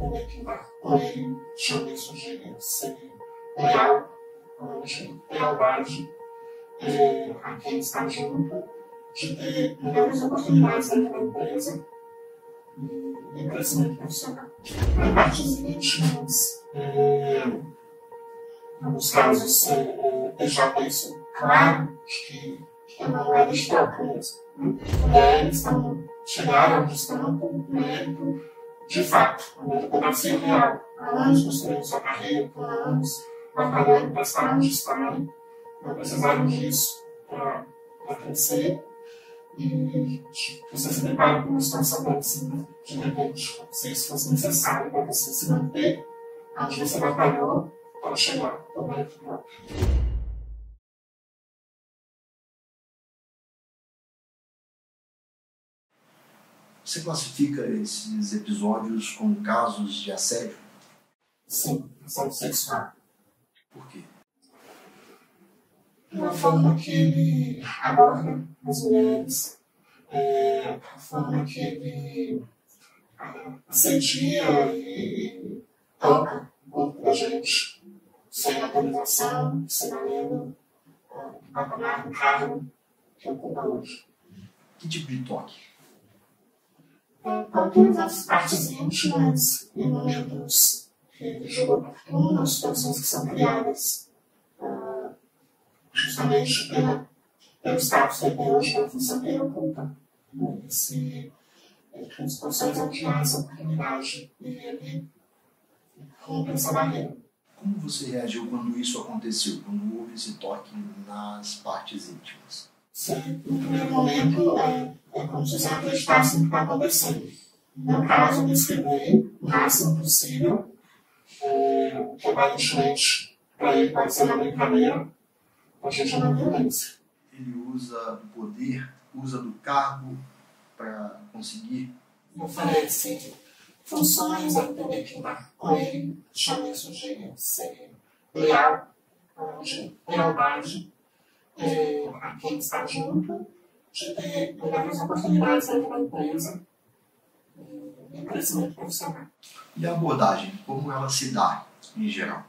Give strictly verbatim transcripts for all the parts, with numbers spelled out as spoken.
poder lidar com ele, chama isso de ser leal, de lealdade, é, a quem está junto, de ter melhores oportunidades dentro da empresa e crescimento profissional. Em partes íntimas, é, em alguns casos, é, deixar isso claro de que é uma moeda de troca mesmo. Mulheres estão, chegaram onde estão por mérito de fato, por meritocracia real. Há anos construindo sua carreira, por anos batalhando para estar onde estão, não precisaram disso para crescer. E você se depara com uma situação parecida, de repente, se isso fosse necessário para você se manter onde você batalhou para chegar ao mérito próprio. Você classifica esses episódios como casos de assédio? Sim, assédio sexual. Por quê? A forma que ele aborda as mulheres, é, a forma que ele assedia e toca o corpo da gente, sem autorização, sem valendo, patamar do cargo que ocupa hoje. Que tipo de toque? Toque as partes íntimas em momentos que ele julga oportunos, situações que são criadas justamente pela, pelo status que ele tem hoje, pela função que ele ocupa. Esse, ele tem situações onde há essa oportunidade e ele rompe essa barreira. Como você reagiu quando isso aconteceu, quando houve esse toque nas partes íntimas? Sim, no primeiro momento é, é como se você acreditasse no que está acontecendo. No caso, eu me escrevi o máximo possível, é, que aparentemente para ele pode ser uma brincadeira, a gente é uma violência. Ele usa do poder, usa do cargo para conseguir? Oferece funções a poder lidar com ele, chama isso de ser leal, de lealdade, é, a quem está junto, de ter melhores oportunidades dentro da empresa e crescimento profissional. E a abordagem, como ela se dá em geral?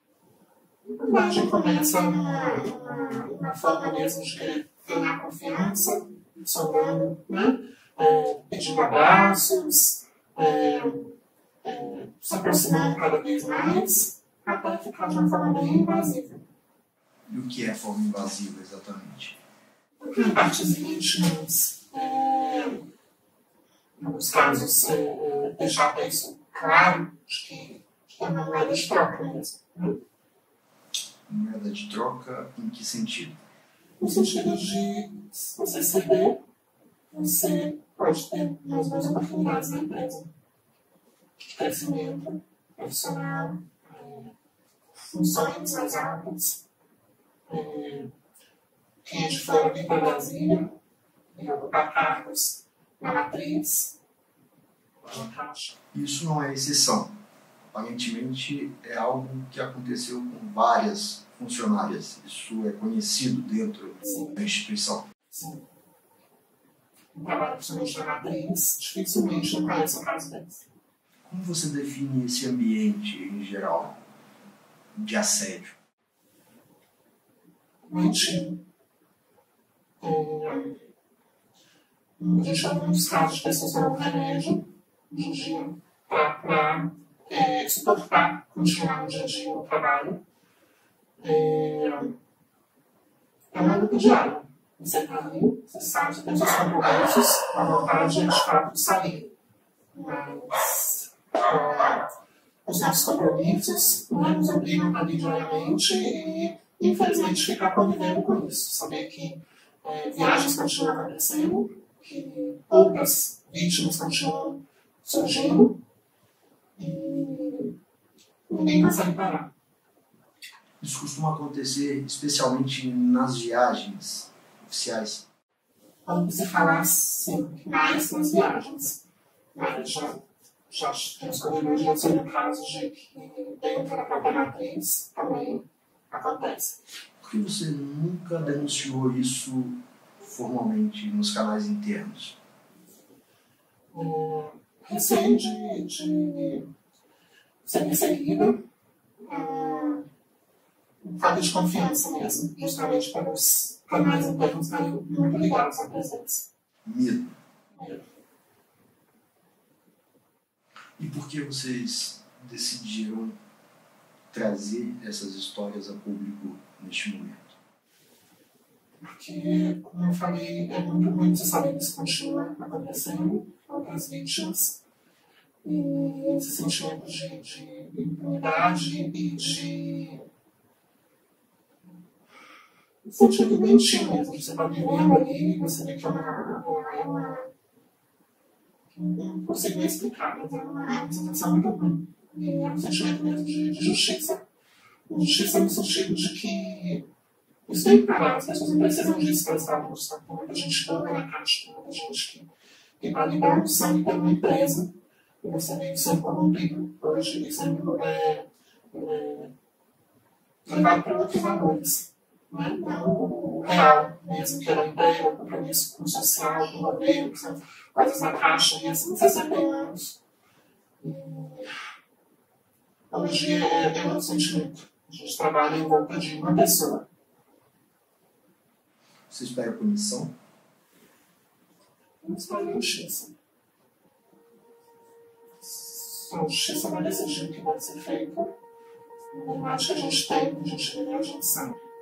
A abordagem começa numa, numa, numa forma mesmo de querer ganhar confiança, sondando, né? É, pedindo abraços, é, é, se aproximando cada vez mais, até ficar de uma forma bem invasiva. E o que é forma invasiva, exatamente? Porque em partes íntimas, é, em alguns casos, é, deixar isso claro de que é uma moeda de troca mesmo. Né? Moeda de troca em que sentido? No sentido de, se você ceder, você pode ter mais boas oportunidades na empresa. De crescimento profissional, é, funções mais altas. É, quem é de fora vem para Brasília e ocupar cargos na matriz, na caixa. Isso não é exceção. Aparentemente é algo que aconteceu com várias funcionárias. Isso é conhecido dentro Sim. da instituição. Sim. Um trabalho principalmente na matriz, dificilmente não conhece o caso deles. Como você define esse ambiente em geral de assédio? Mentira. É, a gente já viu muitos casos de pessoas tomando remédio de dia para é, suportar, continuar no dia a dia o trabalho. É, é uma luta diária. Você está ali, você sabe, você tem seus compromissos, a vontade é de fato sair. Mas é, os nossos compromissos não nos obrigam a vir diariamente e, infelizmente, ficar convivendo com isso. Saber que é, viagens continuam acontecendo, que outras vítimas continuam surgindo e ninguém consegue parar. Isso costuma acontecer especialmente nas viagens oficiais? Vamos se falar sempre mais nas viagens. Mas já, já temos conhecimento sobre casos de que dentro da própria matriz também acontece. Por que você nunca denunciou isso formalmente nos canais internos? Hum, receio de, de ser perseguida, uh, falta de confiança mesmo, justamente para os canais internos estarem muito ligados à presença. Medo. Medo. E por que vocês decidiram trazer essas histórias a público neste momento? Porque, como eu falei, é muito ruim você saber que isso continua acontecendo com as vítimas. E esse sentimento de, de impunidade e de sentimento doentio mesmo, de você estar vivendo ali e você vê que é uma... É uma não consigo explicar, mas é uma sensação muito ruim. E é um sentimento mesmo de, de justiça. Justiça no sentido de que isso tem que parar, as pessoas não precisam disso para estar no saco. Tem muita gente dando na caixa, tem muita gente que tem para ligar no sangue para uma empresa e você vê isso sendo corrompido hoje e sendo é, é, levado para outros valores. Né? Não o real mesmo, que era emprego, o compromisso com o social, com o governo, que são coisas na caixa, e assim sessenta anos. E hoje é, é outro sentimento. A gente trabalha em volta de uma pessoa. Você espera punição? Não espero justiça. A justiça vai decidir o que vai ser feito. Eu acho que a gente tem, a gente, a gente sabe.